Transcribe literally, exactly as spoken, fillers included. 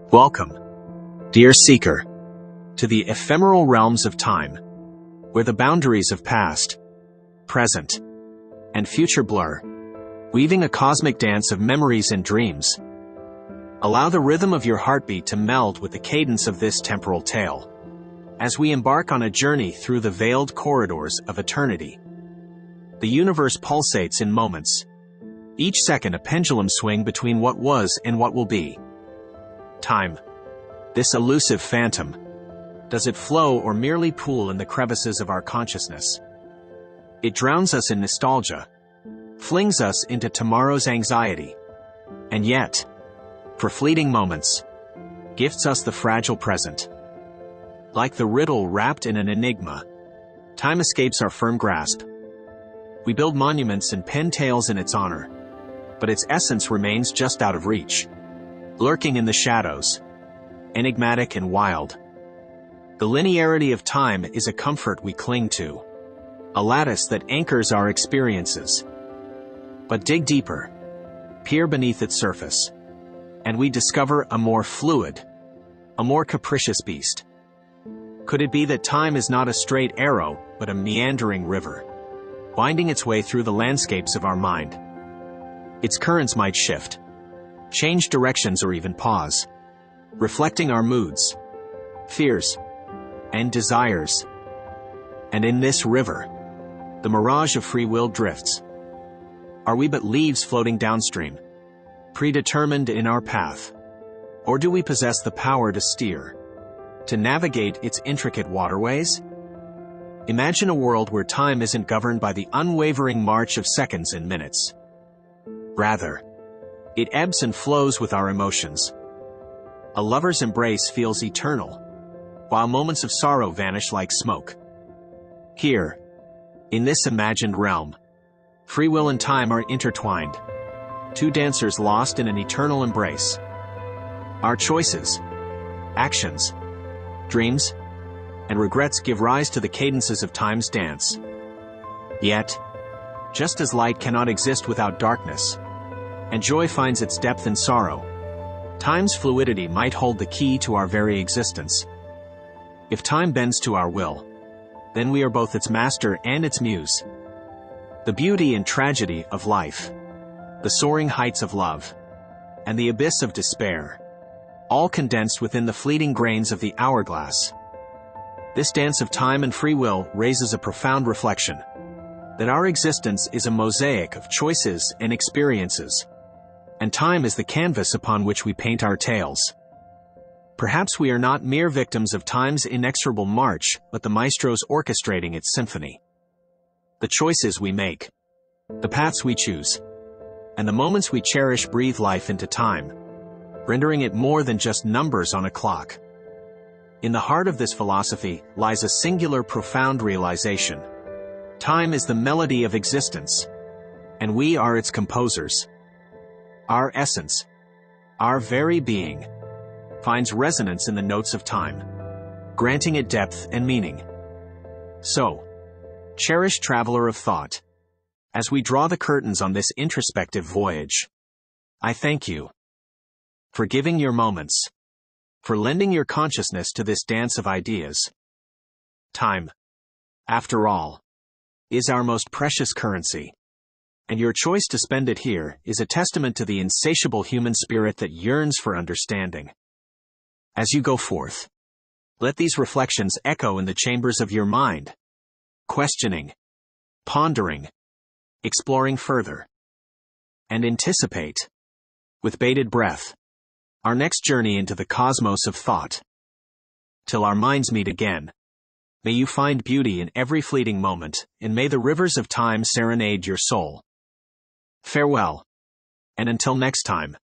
Welcome, dear seeker, to the ephemeral realms of time, where the boundaries of past, present, and future blur, weaving a cosmic dance of memories and dreams. Allow the rhythm of your heartbeat to meld with the cadence of this temporal tale, as we embark on a journey through the veiled corridors of eternity. The universe pulsates in moments, each second a pendulum swing between what was and what will be. Time, this elusive phantom, does it flow or merely pool in the crevices of our consciousness? It drowns us in nostalgia, flings us into tomorrow's anxiety, and yet, for fleeting moments, gifts us the fragile present. Like the riddle wrapped in an enigma, time escapes our firm grasp. We build monuments and pen tales in its honor, but its essence remains just out of reach, lurking in the shadows, enigmatic and wild. The linearity of time is a comfort we cling to, a lattice that anchors our experiences. But dig deeper, peer beneath its surface, and we discover a more fluid, a more capricious beast. Could it be that time is not a straight arrow, but a meandering river, winding its way through the landscapes of our mind? Its currents might shift, change directions, or even pause, reflecting our moods, fears, and desires. And in this river, the mirage of free will drifts. Are we but leaves floating downstream, predetermined in our path? Or do we possess the power to steer, to navigate its intricate waterways? Imagine a world where time isn't governed by the unwavering march of seconds and minutes. Rather, it ebbs and flows with our emotions. A lover's embrace feels eternal, while moments of sorrow vanish like smoke. Here, in this imagined realm, free will and time are intertwined, two dancers lost in an eternal embrace. Our choices, actions, dreams, and regrets give rise to the cadences of time's dance. Yet, just as light cannot exist without darkness, and joy finds its depth in sorrow, time's fluidity might hold the key to our very existence. If time bends to our will, then we are both its master and its muse. The beauty and tragedy of life, the soaring heights of love, and the abyss of despair, all condensed within the fleeting grains of the hourglass. This dance of time and free will raises a profound reflection, that our existence is a mosaic of choices and experiences, and time is the canvas upon which we paint our tales. Perhaps we are not mere victims of time's inexorable march, but the maestro's orchestrating its symphony. The choices we make, the paths we choose, and the moments we cherish breathe life into time, rendering it more than just numbers on a clock. In the heart of this philosophy lies a singular, profound realization. Time is the melody of existence, and we are its composers. Our essence, our very being, finds resonance in the notes of time, granting it depth and meaning. So, cherished traveler of thought, as we draw the curtains on this introspective voyage, I thank you for giving your moments, for lending your consciousness to this dance of ideas. Time, after all, is our most precious currency, and your choice to spend it here is a testament to the insatiable human spirit that yearns for understanding. As you go forth, let these reflections echo in the chambers of your mind, questioning, pondering, exploring further, and anticipate, with bated breath, our next journey into the cosmos of thought. Till our minds meet again, may you find beauty in every fleeting moment, and may the rivers of time serenade your soul. Farewell, and until next time.